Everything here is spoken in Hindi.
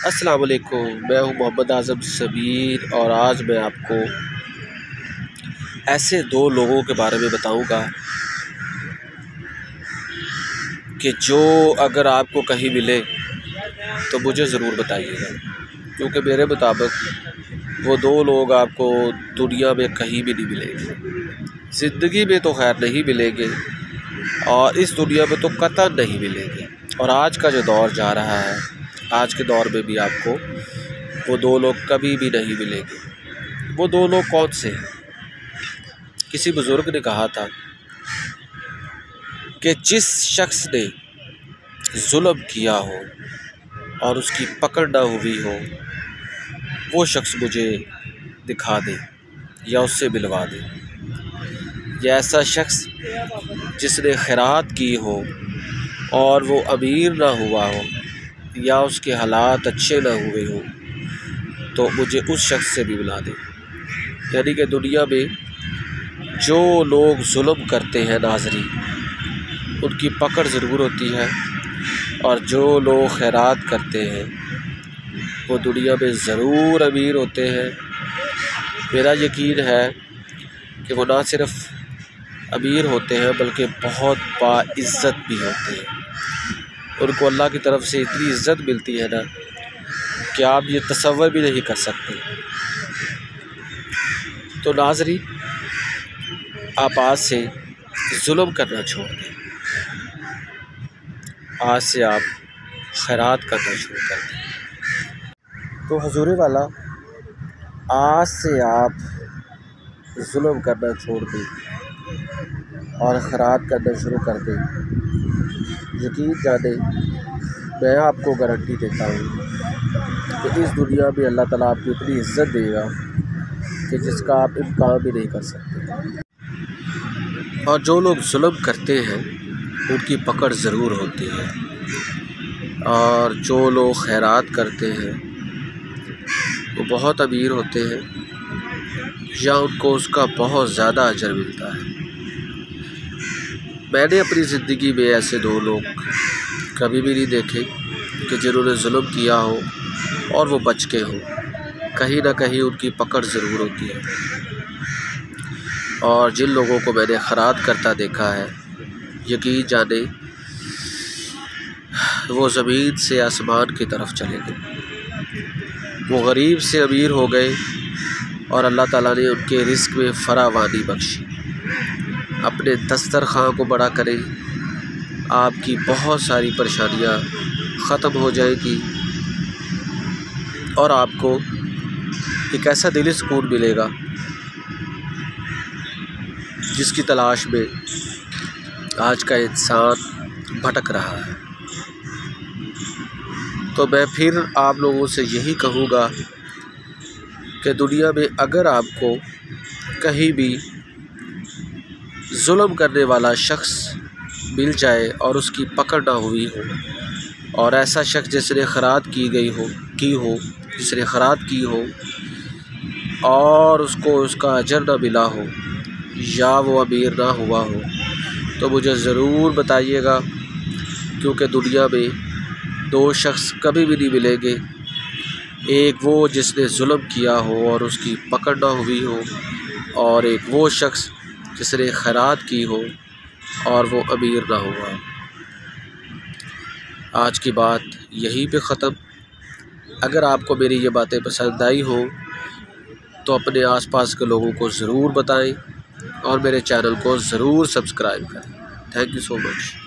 अस्सलाम वालेकुम, मैं हूं मोहम्मद आज़म सबीर और आज मैं आपको ऐसे दो लोगों के बारे में बताऊंगा कि जो अगर आपको कहीं मिले तो मुझे ज़रूर बताइएगा, क्योंकि मेरे मुताबिक वो दो लोग आपको दुनिया में कहीं भी नहीं मिलेंगे। ज़िंदगी में तो खैर नहीं मिलेंगे और इस दुनिया में तो कतई नहीं मिलेंगे। और आज का जो दौर जा रहा है, आज के दौर में भी आपको वो दो लोग कभी भी नहीं मिलेंगे। वो दो लोग कौन से हैं? किसी बुज़ुर्ग ने कहा था कि जिस शख्स ने जुल्म किया हो और उसकी पकड़ ना हुई हो, वो शख्स मुझे दिखा दे या उससे मिलवा दे। या ऐसा शख्स जिसने खैरात की हो और वो अमीर ना हुआ हो या उसके हालात अच्छे ना हुए हो, तो मुझे उस शख्स से भी मिला दे। यानी कि दुनिया में जो लोग जुल्म करते हैं नाज़रीन, उनकी पकड़ ज़रूर होती है, और जो लोग खैरात करते हैं वो दुनिया में ज़रूर अमीर होते हैं। मेरा यकीन है कि वो ना सिर्फ़ अमीर होते हैं बल्कि बहुत बाइज़्ज़त भी होते हैं। उनको अल्लाह की तरफ से इतनी इज़्ज़त मिलती है ना कि आप ये तसव्वुर भी नहीं कर सकते। तो नाज़रीन, आप आज से जुल्म करना छोड़ दें, आज से आप खैरात करना शुरू कर दें। तो हुज़ूर वाला, आज से आप जुल्म करना छोड़ दें और खैरात करना शुरू कर दें। यकीन जाने, मैं आपको गारंटी देता हूँ कि इस दुनिया में अल्लाह ताला आपको इतनी इज़्ज़त देगा कि जिसका आप इम्कान भी नहीं कर सकते। और जो लोग जुल्म करते हैं उनकी पकड़ ज़रूर होती है, और जो लोग खैरात करते हैं वो बहुत अमीर होते हैं या उनको उसका बहुत ज़्यादा अजर मिलता है। मैंने अपनी ज़िंदगी में ऐसे दो लोग कभी भी नहीं देखे कि जिन्होंने जुल्म किया हो और वो बच के हों। कहीं ना कहीं उनकी पकड़ ज़रूर होती है। और जिन लोगों को मैंने खैरात करता देखा है, यकीन जाने वो ज़मीन से आसमान की तरफ चले गए। वो गरीब से अमीर हो गए और अल्लाह ताला ने उनके रिज़्क़ में फरावानी बख्शी। अपने दस्तरखां को बड़ा करें, आपकी बहुत सारी परेशानियां ख़त्म हो जाएगी और आपको एक ऐसा दिली सुकून मिलेगा जिसकी तलाश में आज का इंसान भटक रहा है। तो मैं फिर आप लोगों से यही कहूँगा कि दुनिया में अगर आपको कहीं भी जुल्म करने वाला शख्स मिल जाए और उसकी पकड़ ना हुई हो, और ऐसा शख्स जिसने खैरात जिसने खैरात की हो और उसको उसका अजर ना मिला हो या वो अमीर ना हुआ हो, तो मुझे ज़रूर बताइएगा, क्योंकि दुनिया में दो शख्स कभी भी नहीं मिलेंगे। एक वो जिसने जुल्म किया हो और उसकी पकड़ ना हुई हो, और एक वो शख्स जिसने खैरात की हो और वो अमीर ना हुआ। आज की बात यहीं पे ख़त्म। अगर आपको मेरी ये बातें पसंद आई हो तो अपने आसपास के लोगों को ज़रूर बताएं और मेरे चैनल को ज़रूर सब्सक्राइब करें। Thank you so much.